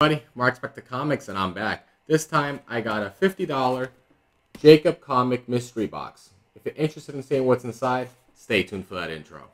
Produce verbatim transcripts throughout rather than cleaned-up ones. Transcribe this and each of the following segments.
Buddy, Mark Spector Comics, and I'm back. This time, I got a fifty dollar Jacob Comic mystery box. If you're interested in seeing what's inside, stay tuned for that intro.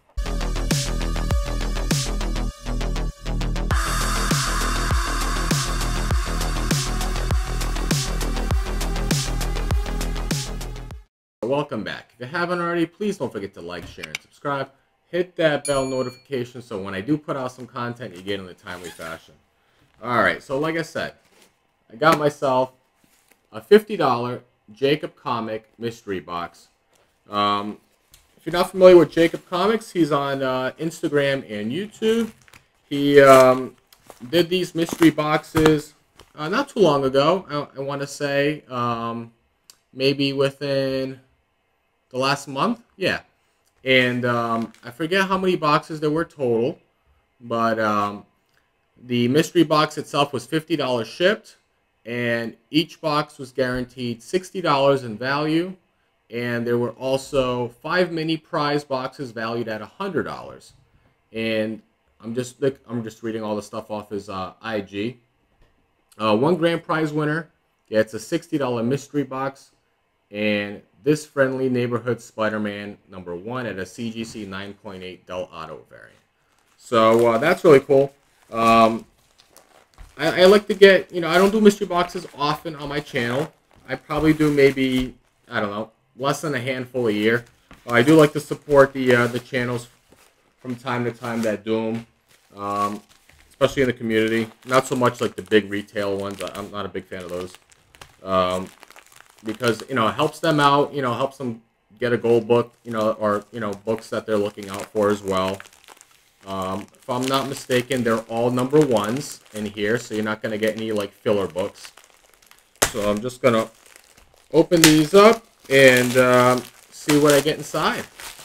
Welcome back. If you haven't already, please don't forget to like, share, and subscribe. Hit that bell notification so when I do put out some content, you get in a timely fashion. Alright, so like I said, I got myself a fifty dollar Jacob Comic mystery box. Um, if you're not familiar with Jacob Comics, he's on uh, Instagram and YouTube. He um, did these mystery boxes uh, not too long ago, I, I want to say, um, maybe within the last month, yeah. And um, I forget how many boxes there were total, but um, the mystery box itself was fifty dollars shipped, and each box was guaranteed sixty dollars in value, and there were also five mini prize boxes valued at one hundred dollars. And I'm just I'm just reading all the stuff off his uh, I G. Uh, one grand prize winner gets a sixty dollar mystery box, and this friendly neighborhood Spider-Man number one at a C G C nine point eight Del Auto variant. So uh, that's really cool. Um, I, I like to get, you know, I don't do mystery boxes often on my channel. I probably do maybe, I don't know, less than a handful a year. Uh, I do like to support the uh, the channels from time to time that do them, um, especially in the community. Not so much like the big retail ones. I'm not a big fan of those. Um, because, you know, it helps them out, you know, helps them get a gold book, you know, or, you know, books that they're looking out for as well. Um, if I'm not mistaken, they're all number ones in here, so you're not going to get any, like, filler books. So I'm just going to open these up and um, see what I get inside.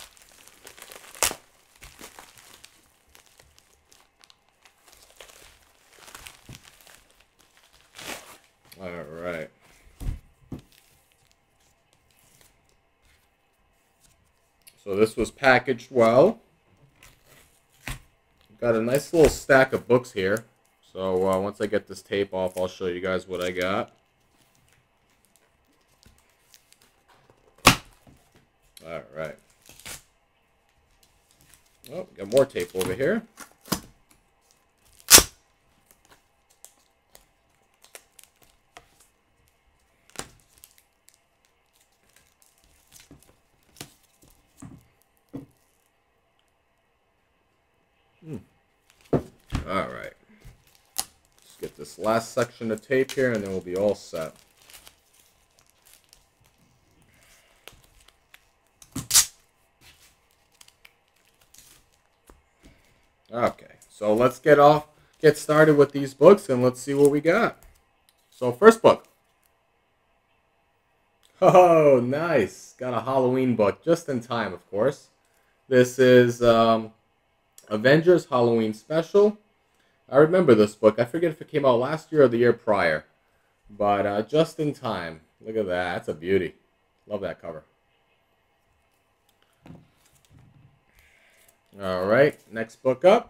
All right. So this was packaged well. Got a nice little stack of books here. So uh, once I get this tape off, I'll show you guys what I got. All right. Oh, got more tape over here. Hmm. All right. Let's get this last section of tape here, and then we'll be all set. Okay, so let's get off, get started with these books, and let's see what we got. So first book. Oh, nice. Got a Halloween book, just in time, of course. This is um, Avengers Halloween Special. I remember this book. I forget if it came out last year or the year prior. But uh, just in time. Look at that. That's a beauty. Love that cover. Alright, next book up.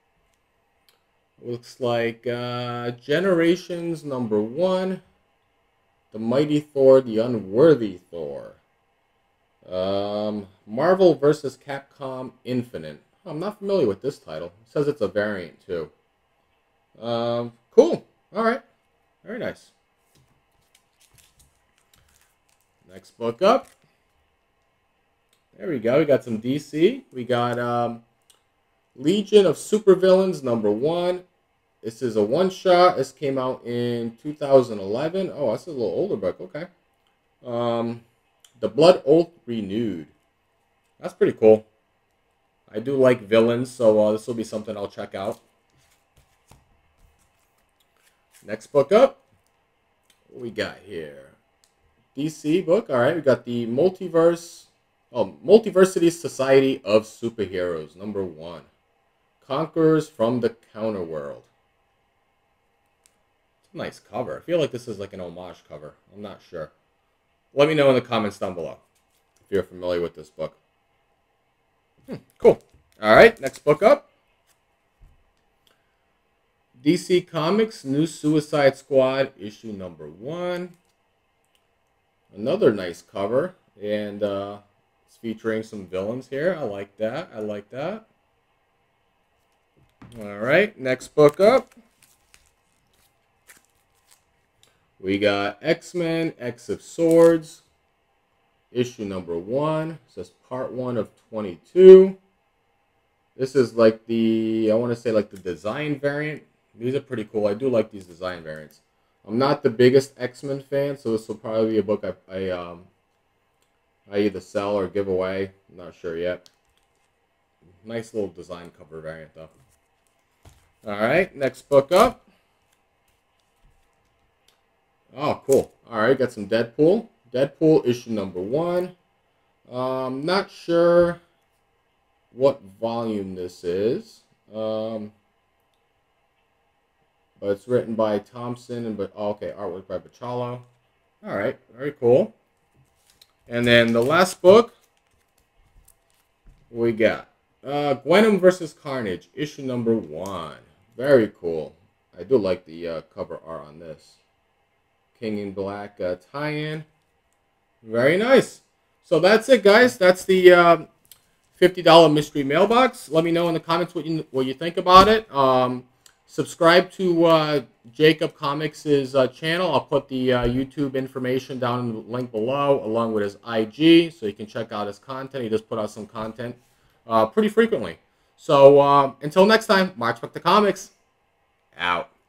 Looks like uh, Generations number one. The Mighty Thor, the Unworthy Thor. Um, Marvel versus. Capcom Infinite. I'm not familiar with this title. It says it's a variant, too. Um, cool. Alright. Very nice. Next book up. There we go. We got some D C. We got um, Legion of Supervillains number one. This is a one-shot. This came out in two thousand eleven. Oh, that's a little older book. Okay. Um, The Blood Oath Renewed. That's pretty cool. I do like villains, so uh, this will be something I'll check out. Next book up. What we got here? D C book. All right, we got the Multiverse... Oh, Multiversity Society of Superheroes, number one. Conquerors from the Counterworld. It's a nice cover. I feel like this is like an homage cover. I'm not sure. Let me know in the comments down below if you're familiar with this book. Hmm, cool. All right, next book up. D C Comics New Suicide Squad issue number one. Another nice cover, and uh, it's featuring some villains here. I like that. I like that. All right, next book up. We got X-Men, X of Swords, issue number one. It says part one of twenty-two. This is like the, I want to say like the design variant. These are pretty cool. I do like these design variants. I'm not the biggest X-Men fan, so this will probably be a book I, I, um, I either sell or give away. I'm not sure yet. Nice little design cover variant, though. Alright, next book up. Oh, cool. Alright, got some Deadpool. Deadpool issue number one. Um, not sure what volume this is. Um, but it's written by Thompson, and but oh, okay, artwork by Bachalo. Alright, very cool. And then the last book we got uh, Gwenom versus Carnage, issue number one. Very cool. I do like the uh, cover art on this. King in Black uh, tie-in. Very nice. So that's it, guys. That's the uh, fifty dollar mystery mailbox. Let me know in the comments what you what you think about it. Um, subscribe to uh, Jacob Comics' uh, channel. I'll put the uh, YouTube information down in the link below, along with his I G, so you can check out his content. He does put out some content uh, pretty frequently. So uh, until next time, March back to comics. Out.